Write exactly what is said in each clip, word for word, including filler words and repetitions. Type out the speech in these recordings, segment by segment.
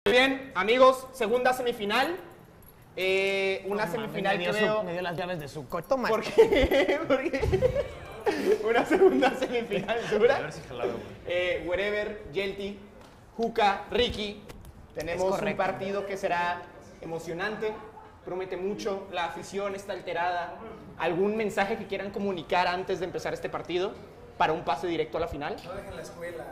Bien, amigos, segunda semifinal. Eh, una no, semifinal me que dio veo... Su, me dio las llaves de su coche. Toma. ¿Por qué? ¿Por qué? Una segunda semifinal dura. A ver si jalado, güey. Eh, Wherever, Yelty, Juca, Ricky. Tenemos un partido que será emocionante, promete mucho, la afición está alterada. ¿Algún mensaje que quieran comunicar antes de empezar este partido para un pase directo a la final? No dejen la escuela.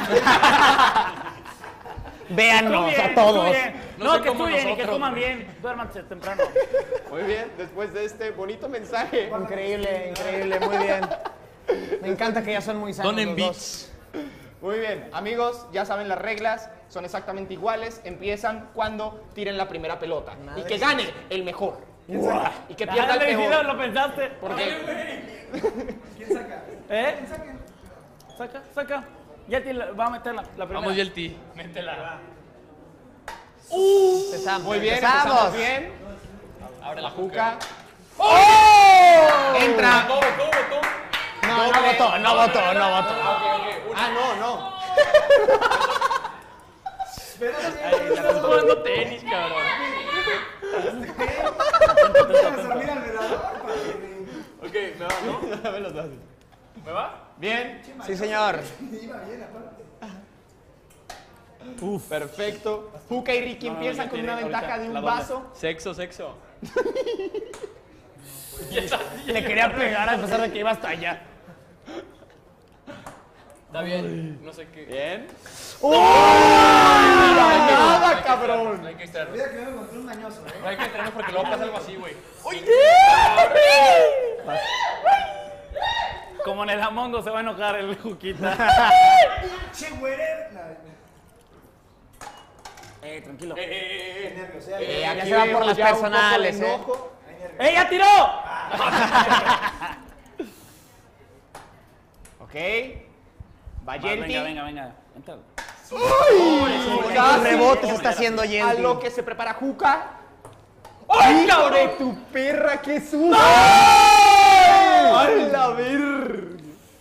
Véanos a todos. No, no que estudien y que coman bien. Duérmanse temprano. Muy bien, después de este bonito mensaje. Increíble, increíble, muy bien. Me encanta que ya son muy sanos Donen los beats. dos. Muy bien, amigos, ya saben las reglas, son exactamente iguales. Empiezan cuando tiren la primera pelota. Madre y que gane el mejor. Uah. Y que pierda el Dale, peor. ¿lo pensaste? Porque ¿Quién saca? ¿Eh? Saca, saca. Yelty va a meter la, la primera. Vamos, Yelty. Métela. Empezamos. muy bien, empezamos. empezamos bien. Abre La la Juca. ¡Oh! Entra. ¿Cómo, cómo, cómo? No, no votó, no votó, no votó. Ah, no, no. Estás jugando tenis, cabrón. Déjame dormir al velador, padre. Ok, ¿me va, no? Dame los dados. ¿Me va? Bien. Sí, señor. Iba bien, aparte. Uf. Perfecto. Juca y Ricky No, no, empiezan ya con tiene una ventaja ahorita de un la doble. vaso. Sexo, sexo. Le quería pegar a pesar de que iba hasta allá. Está bien. No sé qué. Bien. ¡Oh! ¡Nada, cabrón! No hay que extraernos. Mira que me encontré un mañoso, ¿eh? No hay que extraernos porque luego pasa algo así, güey. Como en el Among Us se va a enojar el Juquita. Che, güere. No, Eh, tranquilo. Eh, eh, eh. nervios, eh. Eh, Ya aquí se va vemos por las ya un poco personales, de eh. enojo. ¡Eh, ya tiró! Ok. Va, Bayelti. venga, venga, venga. Entra. Uy, Los rebotes está haciendo A Yelty. lo que se prepara Juca. ¡Ay, ¡Hijo cabrón! de tu perra, qué susto! ¡A la ver!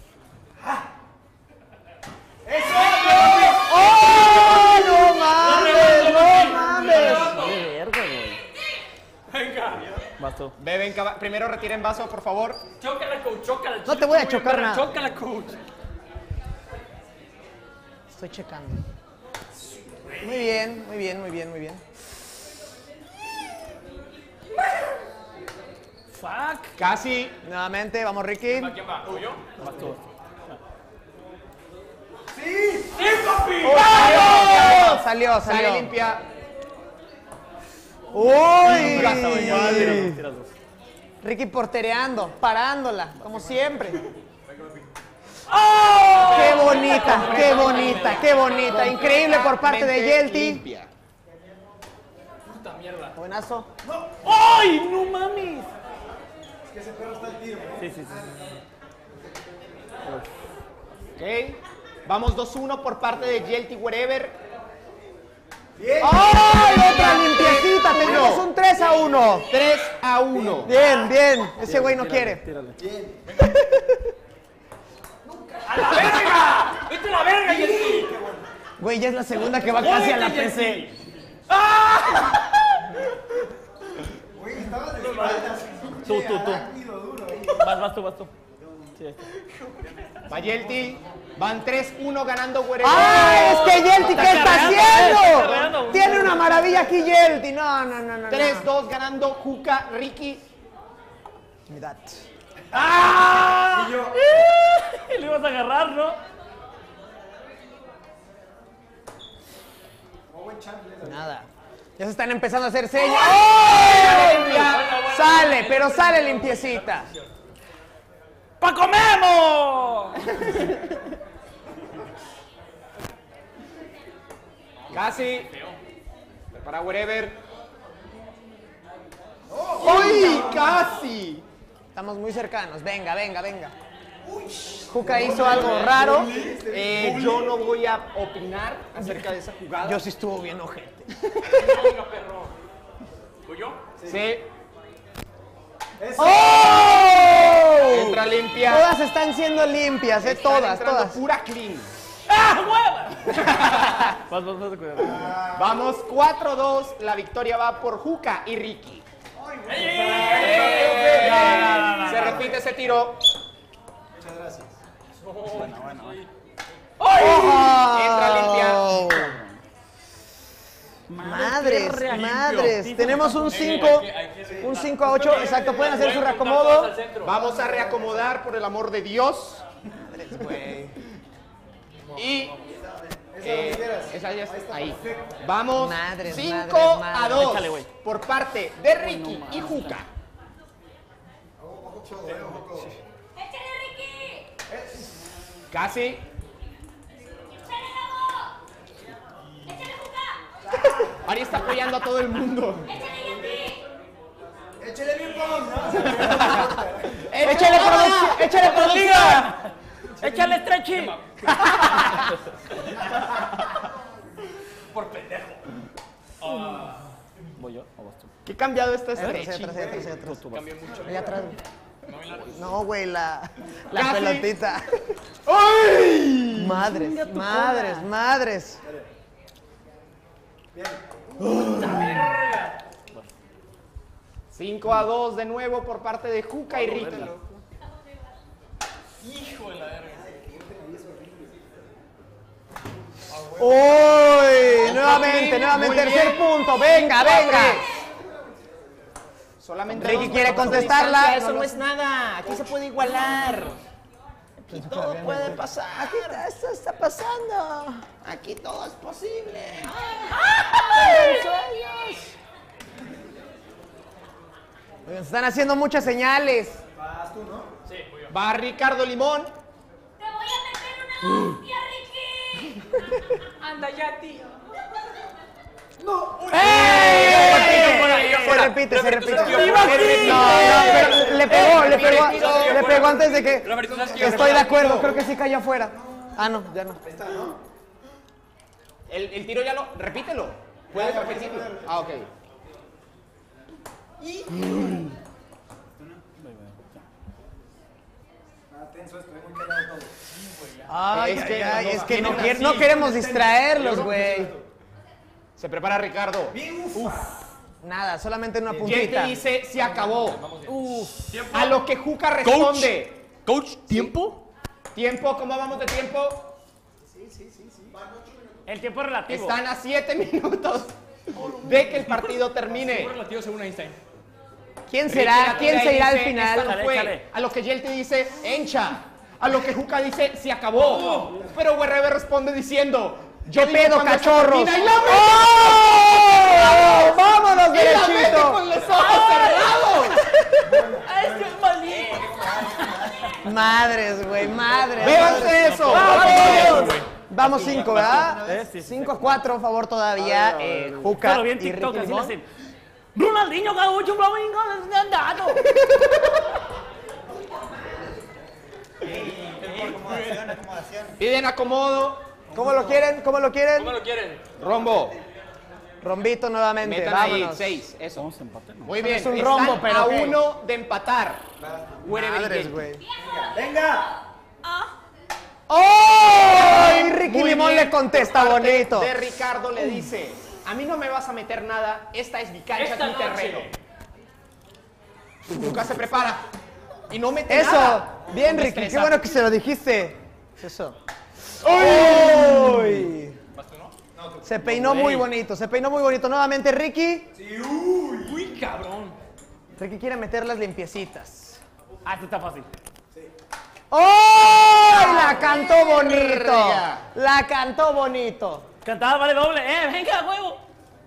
¡Oh! ¡No mames! ¡No mames! Vale, verga, güey. Venga. Vas tú. Beben, caba- primero retiren vaso, por favor. Chócala, coach, chócala. No te voy a chocar nada. Chócala, coach. Estoy checando. Muy bien, muy bien, muy bien, muy bien. Fuck. Casi. Nuevamente, vamos Ricky. ¿A quién va? ¿Tú yo? Vas tú. ¡Sí, papi! ¡Salió! Salió, Sale salió. limpia. ¡Uy! Tiras, tiras dos. Ricky portereando, parándola, como siempre. ¡Oh! ¡Qué bonita, qué bonita, qué bonita! Increíble por parte de Yelty. Limpia. Puta mierda. Buenazo. ¡Ay, no mames! Es que ese perro está al tiro, ¿eh? Sí, sí, sí. Ok. Vamos dos uno por parte de Yelty Wherever. Bien. ¡Ay, otra limpiecita! Tenemos un tres a uno. tres a uno. Bien, bien. Ese güey no quiere. Tírale. Bien. ¡A la verga! ¡Vete a la verga, Yelty! Güey, ya es la segunda que va casi a la P C. Güey, estabas de espaldas. Tú, tú, tú. Arácnido duro ahí. Vas, vas tú, vas tú. Sí, ahí está. Va Yelty. Van tres uno ganando Wherever. ¡Ah! Es que Yelty, ¿qué está carreando, está haciendo? carreando. Tiene una maravilla aquí Yelty. No, no, no, no. tres dos ganando Juca, Ricky. Mirad. ¡Ah! Y yo. Lo ibas a agarrar, ¿no? Oh, buen chamble. Nada. Ya se están empezando a hacer señas. ¡Oh! Sale, pero sale limpiecita. ¡Paco Memo! Casi. Para Wherever. ¡Uy! ¡Casi! Estamos muy cercanos. Venga, venga, venga. Juca hizo algo raro. Eh, yo no voy a opinar acerca de esa jugada. Yo sí estuvo bien ojete. Venga, perro. ¿Tú yo? Sí. Eso. ¡Oh! Entra limpia. Todas están siendo limpias, eh. Están Todas, entrando todas. Pura clean. ¡Ah, hueva! Vas, vas, vas, cuidado. Vamos cuatro dos. La victoria va por Juca y Ricky. Se repite ese tiro. Muchas gracias. Entra limpia. Madres, Madre, madres. limpio. Tenemos un cinco, un cinco a ocho. Exacto, pueden hacer su reacomodo. Vamos a reacomodar por el amor de Dios. Madres, güey. Y Esa eh, donde quieras. esa ya está ahí. Vamos Madres, cinco madres, madres. a dos Échale, güey. por parte de Ricky y Juca. Ojo, codo, eh, ojo, codo. ¡Échale, Ricky! Casi. ¡Échale, Gabo! ¡Échale, Juca! Ari está apoyando a todo el mundo. ¡Échale, Yeti! Échale bien, pon. Échale producción, échale producción. ¡Échale, Stretchy! Por pendejo. ¿Voy yo o vas tú? ¿Qué cambiado está Atrás, este atrás, Richie? atrás, atrás. Cambió mucho. Allá atrás. No, güey, la, la Casi. pelotita. ¡Ay! Madres, madres, madres. cinco a dos de nuevo por parte de Juca y Ricky. Hijo de la verga. Uy, nuevamente, Muy nuevamente, bien. tercer punto. Venga, Cinco a venga. tres. Solamente Ricky dos quiere puntos de contestarla. distancia, Eso No no lo- es nada. Aquí se puede igualar. Aquí todo puede pasar. Esto está pasando. Aquí todo es posible. Oigan, se están haciendo muchas señales. Vas tú, ¿no? Va Ricardo Limón. ¡Te voy a meter una hostia, Ricky! Anda ya, tío. Se repite, se repite. tío, No, fuera. no, pero le pegó, le pegó, Repite, tío, le fuera. pegó antes de que. Roberto, ¿sabes qué? Estoy de acuerdo, creo que sí cayó afuera. Ah, no, ya no. El, el tiro ya lo. Repítelo. Puedes repetirlo. Ah, ok. Ah, tenso esto, muy callado todo. Ay, Es es que que, ay, los es que no, tienen quier- no así. queremos distraerlos, güey. Se prepara Ricardo. Nada, solamente una Y él puntita. te dice, se acabó. A lo que Juca responde. Coach, ¿tiempo? Tiempo, ¿cómo vamos de tiempo? El tiempo es relativo. Están a siete minutos de que el partido termine. relativo según Einstein. ¿Quién será? ¿Quién se irá al Dice, final? "Esta no Échale, fue". échale. A lo que Yel te dice, encha. A lo que Juca dice, se acabó. Pero Wherever responde diciendo, yo ¿Qué digo pedo, cuando esto cachorros? termina", y la mete- ¡Oh! ¡Vámonos y la mete derechito! con los ojos cerrados. ¡Es que es maldito! Madres, güey, madres. Véanse eso. ¡Vamos! Vamos cinco, ¿verdad? Eh, sí, sí, cinco a cuatro, a favor todavía. Eh, Juca Pero bien y TikTok, Ricky así le Limón. hacen. Ronaldinho, Gaucho, Flamingo, andado. Acomodación, acomodación. Piden acomodo. ¿Cómo lo quieren? ¿Cómo lo quieren? ¿Cómo lo quieren? Rombo. Rombito nuevamente, Metan ahí vámonos. seis. Eso. Vamos a empate, ¿no? Muy bien. Es un Están rombo, pero a ¿qué? uno de empatar. Wherever Madres, Yel. güey. ¡Venga! ¡Oh! Y Ricky Muy Limón bien, le contesta por parte bonito. De Ricardo le dice, a mí no me vas a meter nada, esta es mi cancha, Esta es mi noche. terreno. Juca se prepara y no mete Eso, nada. bien Con Ricky, qué destreza. bueno que se lo dijiste. Eso. ¡Uy! Se peinó muy bonito, se peinó muy bonito. Nuevamente Ricky. Uy, cabrón. Ricky quiere meter las limpiecitas. Ah, esto está fácil. ¡Oh! La cantó bonito. La cantó bonito. Cantada vale doble. ¡Eh, venga, huevo!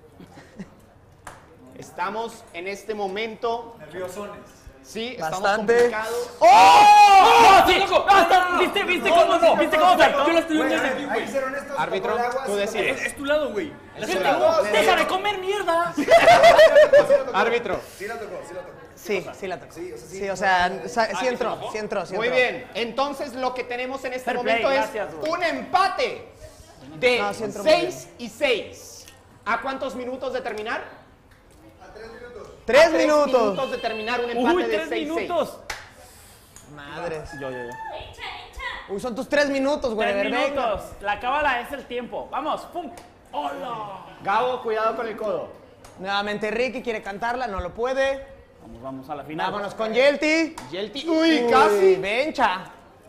Estamos en este momento, Nerviosones. sí, estamos Bastante. complicados. ¡Oh! ¡No, sí! ¡No, está! ¿Viste, viste cómo no? ¿Viste cómo saltó? Yo la estoy viendo Güey, desde aquí, hay que güey. ser honestos. Árbitro, tocó el agua, tú sí, decides. Es, es tu lado, güey. La Es gente- tu lado. ¡Deja de comer mierda! Sí la tocó. Árbitro. Sí la tocó, sí la tocó. Sí, sí la tocó. Sí, o sea, sí. Sí, o sea, sa- sí entró, sí entró, sí Muy entró. bien, entonces lo que tenemos en este Fair play, momento gracias, es güey. un empate de No, sí entró muy seis y seis. ¿A cuántos minutos de terminar? Tres A minutos. de terminar un empate ¡Uy, de tres seis seis. minutos! Madres. Yo, yo, yo. ¡Echa, echa! Uy, son tus tres minutos, güey. Tres venga. minutos. La cábala es el tiempo. Vamos, pum. ¡Hola! Gabo, cuidado con el codo. Nuevamente Ricky quiere cantarla, no lo puede. Vamos, vamos a la final. Vámonos con Yelty. Yelty. Uy, casi. Uy, Bencha.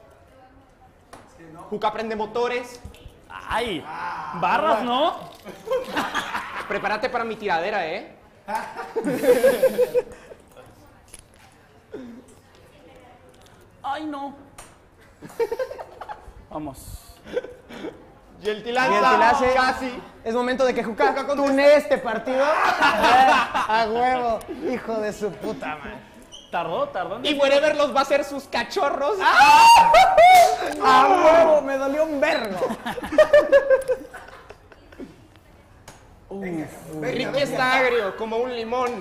Juca prende motores. ¡Ay! Barras, ¿no? Prepárate para mi tiradera, ¿eh? ¡Ay, no! Vamos. Yelty lanza. Yelty la hace. Casi. Es momento de que Juca tune este partido. A huevo. Hijo de su puta madre. Tardó, tardó. en Y decir- Wherever los va a hacer sus cachorros. A huevo, me dolió un vergo. Ricky está agrio, como un limón.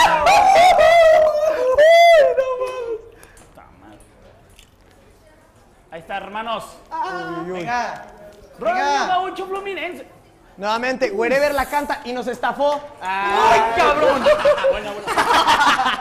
Puta madre. Ahí está, hermanos. Venga. Ronaldinho Venga. Gaúcho Fluminense. Nuevamente, Wherever la canta y nos estafó. ¡Ay, cabrón! Buena, buena.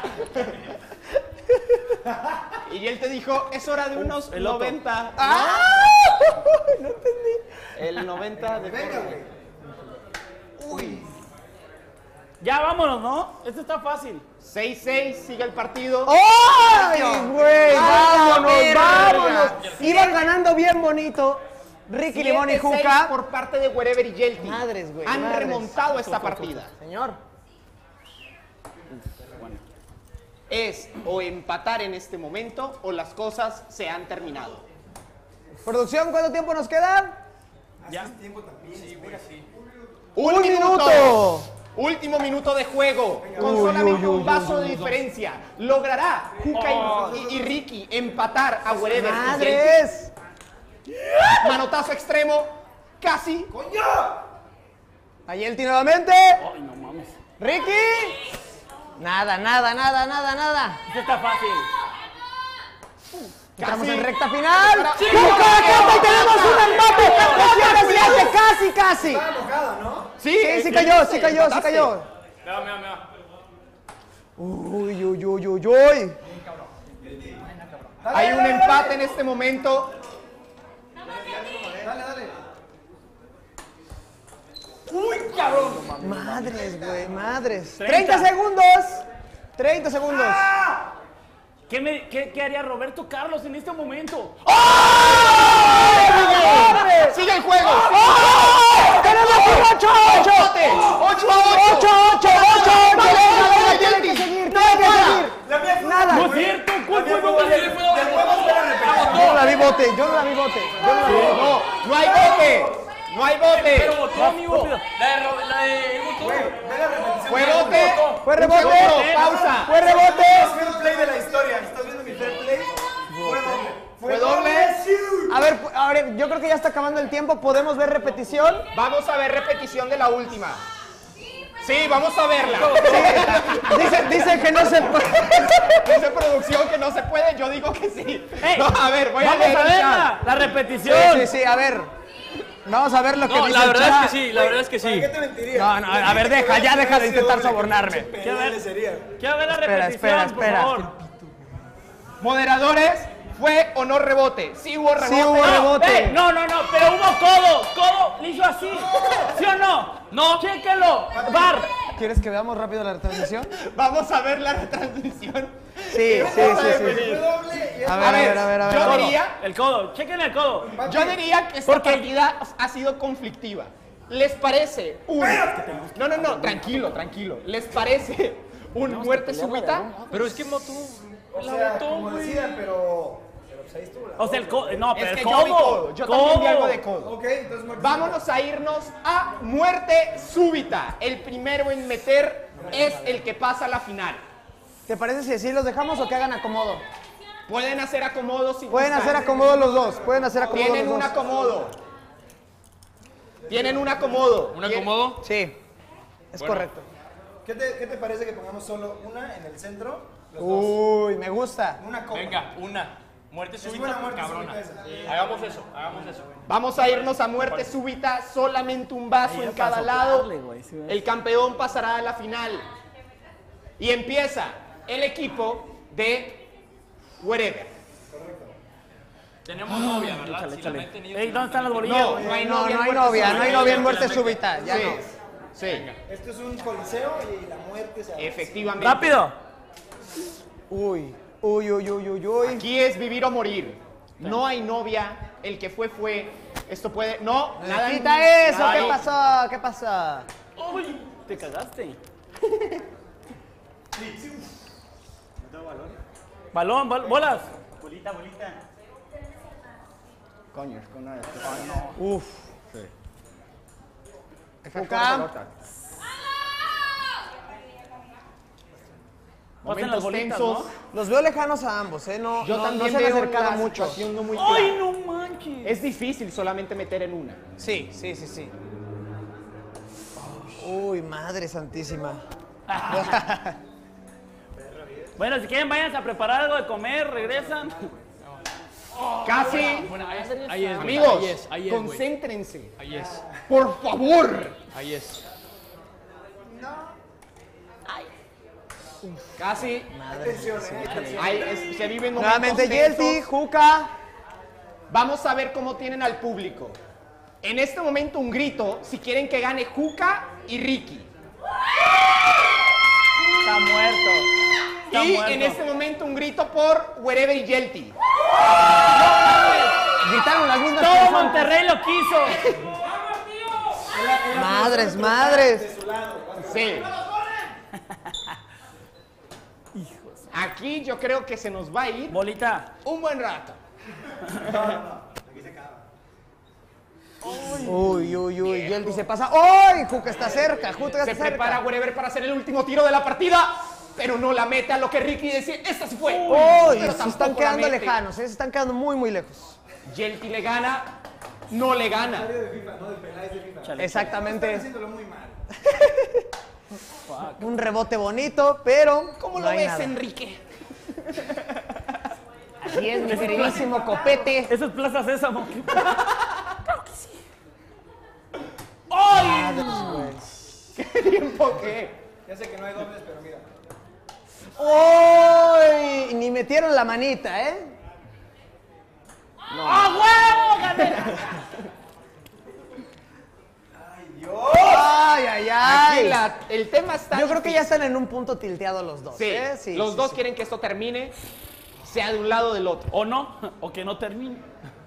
Y él te dijo, es hora de unos el otro. noventa. ¡Ah! No entendí. El noventa de Venga, güey. Ya vámonos, ¿no? Esto está fácil. seis seis, sigue el partido. ¡Ay, güey! ¡Ah, ¡Vámonos, verga! vámonos! Iban ganando bien bonito. Ricky Limón y siete seis Juca. por parte de Wherever y Yelty. Madres, güey, Han madres. remontado esta partida. Señor. Es o empatar en este momento o las cosas se han terminado. Producción, ¿cuánto tiempo nos queda? Ya. ¡Un minuto! Último minuto de juego. Con Uy, solamente uy, un uy, vaso de diferencia. ¿Logrará Juca y- Oh. y, y Ricky empatar a Wherever y Yelty? ¡Madres! Manotazo extremo. Casi. A Yelty nuevamente. Ay, no mames. ¡Ricky! Nada, nada, nada, nada, nada. Esto está fácil. Estamos Casi. en recta final. Sí. ¡Juca la canta y tenemos un empate! ¡Casi, casi, casi, casi! Estaba mojado, ¿no? Sí, Sí, sí cayó, sí cayó, sí cayó. Mira, mira, mira. Uy, uy, uy, uy, uy. Hay un empate en este momento. Dale, dale. Madres, güey, madres. Treinta. treinta segundos. treinta segundos. ¿Qué, me, qué, ¿Qué haría Roberto Carlos en este momento? Sigue el juego. ¡Tenemos un ocho a ocho! ocho a ocho. ¡ocho a ocho! ¡ocho a ocho! Venga, Venga, Yelty. tiene que seguir, No tiene que para. seguir. La mía fue Nada. ¡No es cierto! ¿Cuál fue el de gol? huevos para repetir. Yo no la vi bote, yo no la vi bote. Yo no la vi bote. No, no hay bote. No hay bote. Votó, amigo. Güey, ve la repetición. Fue bote. Fue Un rebote. segundo, pausa. Fue rebote. Es fair play de la historia. ¿Estás viendo mi fair play? Fue doble. Fue doble. A ver, a ver, yo creo que ya está acabando el tiempo. ¿Podemos ver repetición? Vamos a ver repetición de la última. Sí, vamos a verla. Dicen, dicen que no se puede. Dice producción que no se puede, yo digo que sí. Ey, No, a ver, voy a Vamos leer a el verla. chat. La Sí, repetición. sí, sí, a ver. Vamos a ver lo que No, dice la el verdad es chat. que sí, la verdad es que ¿Para sí. qué te mentiría? No, no, a ver, deja, ya deja de intentar sobornarme. ¿Qué ver? Sería. Quiero ver la Espera, repetición, espera, espera. por favor. Moderadores, ¿fue o no rebote? Sí hubo rebote. Sí hubo No, rebote. ey, no, no, no, pero hubo codo. Codo le hizo así. ¿Sí o no? No. Chéquenlo. Bar. ¿Quieres que veamos rápido la retransmisión? Vamos a ver la retransmisión. Sí, sí, sí, sí. Fue doble y es A ver, a ver, a ver, a ver. Yo a ver. diría, El codo. Chequen el codo. yo diría que esta ¿Por qué? partida ha sido conflictiva. ¿Les parece un... No, no, no, tranquilo, tranquilo. ¿Les parece un muerte súbita? Pero es que mató. O sea, como decidan, pero... Pero pues ahí estuvo la... O sea, el codo. No, pero Es el que codo. yo vi codo. Yo también vi algo de codo. Ok, entonces... muerte Vámonos a irnos a muerte súbita. El primero en meter es el que pasa a la final. ¿Te parece si así los dejamos o que hagan acomodo? Pueden hacer acomodos si Pueden gustan. hacer acomodo los dos. Pueden hacer acomodo Tienen los un dos. acomodo. Tienen un acomodo. ¿Un Tien- acomodo? Sí, es Bueno. correcto. ¿Qué te, ¿Qué te parece que pongamos solo una en el centro? Los dos. Uy, me gusta. Una copa. Venga, una. Muerte Es súbita, buena muerte cabrona. súbita esa. Hagamos eso, hagamos eso. Vamos a irnos a muerte súbita, solamente un vaso en cada lado. El campeón pasará a la final. Y empieza el equipo de Wherever. Tenemos novia, ¿verdad? Échale, Si la échale. meten ellos, Ey, si ¿dónde están las bolillas? No, güey? no hay No, novia. no hay en muerte novia, no hay súbita. novia en muerte súbita. Ya Sí, no. sí, Esto es un coliseo y la muerte se efectivamente. ¡Rápido! Uy, uy, uy, uy, uy, uy. Aquí es vivir o morir. No hay novia. El que fue, fue. Esto puede. No, nada. Quita eso, Ay, ¿qué pasó? ¿Qué pasó? ¡Uy! Te cagaste. Balón, bal- bolas. Coño, es con una de estas. Uf. Esa Juca. pelota. Pasen las Momentos bolitas, tensos. ¿no? Los veo lejanos a ambos, ¿eh? No, Yo no, también no se han veo acercado la mucho. situación no muy ¡Ay, clara. no manches! Es difícil solamente meter en una. Sí, sí, sí, sí. Uy, madre santísima. Bueno, si quieren, váyanse a preparar algo de comer, regresan. Casi. Ahí es, güey, Amigos, ahí es, ahí es, güey. concéntrense. Ahí es, Por favor. ahí es. Casi. Ahí es- se viven momentos Nuevamente tensos. Yelty, Juca. Vamos a ver cómo tienen al público. En este momento un grito si quieren que gane Juca y Ricky. Está muerto. Está y muerto. en este momento un grito por Wherever y Yelty. Gritaron las mismas Todo personas. Monterrey lo quiso. Madres, madres. Sí. Aquí yo creo que se nos va a ir Bolita. un buen rato. Uy, uy, uy. Yelty se pasa. ¡Uy! Juca está cerca. Juca Se está prepara cerca. Wherever para hacer el último tiro de la partida, pero no la mete a lo que Ricky decía. Esta sí fue. Uy, Pero se tampoco están la quedando mete. lejanos, ¿eh? Se están quedando muy, muy lejos. Yelty le gana, no le gana. Exactamente. haciéndolo muy mal. Un rebote bonito, pero. ¿Cómo no lo hay ves, nada. Enrique? Así es, mi queridísimo copete. Eso es Plaza Sésamo. ¿Qué tiempo qué? Ya sé que no hay dobles, pero mira. ¡Uy! Ni metieron la manita, ¿eh? ¡Ah, huevo! ¡Gané! ¡Ay, ay, Aquí ay! la- el tema está. Yo creo que ya están en un punto tilteado los dos, Sí, ¿eh? Sí, los sí, dos sí. quieren que esto termine, sea de un lado o del otro. O no, o que no termine.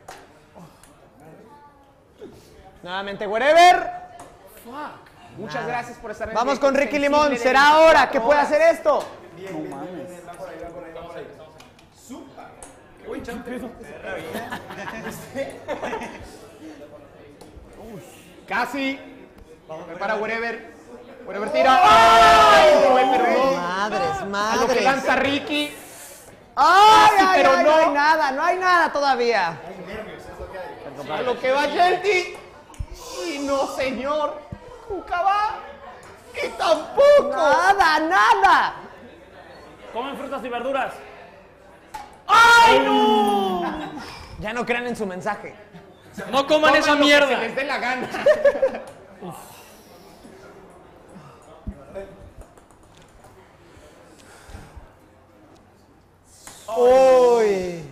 Nuevamente, wherever. Muchas gracias por estar en Vamos el con Ricky sensible Limón. de ¿Será veinticuatro ahora que pueda horas. hacer esto? Bien, bien, bien, bien, bien. Va por ahí, va por ahí, va por ahí. Supa. Casi. Prepara Wherever. Wherever tira. ¡Ay! No, pero no. Madres, A lo que madres. lanza Ricky. ¡Ay, Casi, ay, pero ay! no. No hay nada, no hay nada todavía. A lo que va Yelty. Y no, señor. Juca va. Y tampoco. Nada, nada. Comen frutas y verduras. Ya no crean en su mensaje. No coman esa Tomen lo que mierda. se les dé la gana. Uy.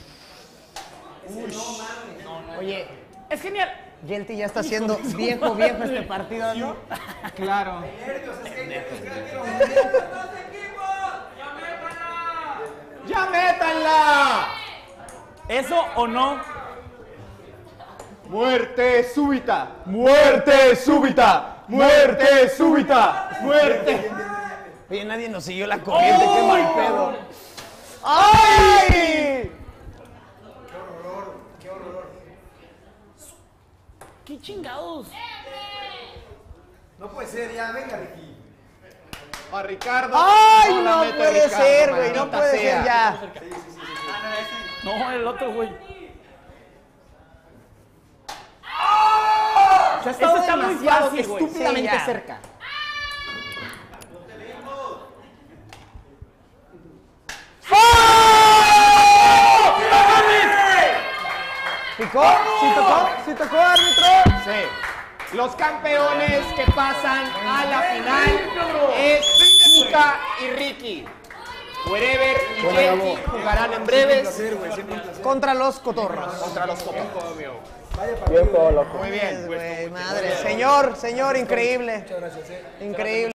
Oye, Es genial. Yelty ya está haciendo viejo, viejo este partido, ¿no? claro. ¡Ya métanla! ¿Eso o no? ¡Muerte súbita! ¡Muerte súbita! ¡Muerte súbita! ¡Muerte! Oye, nadie nos siguió la corriente, qué mal pedo. ¡Ay! ¿Qué chingados? No puede ser, ya, venga, Ricky. A Ricardo. ¡Ay, la no mete puede Ricardo, ser, güey! No maldita puede sea. ser ya. No, el otro, güey. Se ha estado Eso está muy demasiado fácil, güey. estúpidamente Sí, ya. cerca. ¿Picó? ¿Sí tocó? ¿Sí tocó, árbitro? Sí. Los campeones que pasan a la final es Juca y Ricky. Wherever y Yelty jugarán en breves Contra los cotorros. contra los cotorros. Muy bien, güey. Madre. Señor, señor, increíble. Increíble.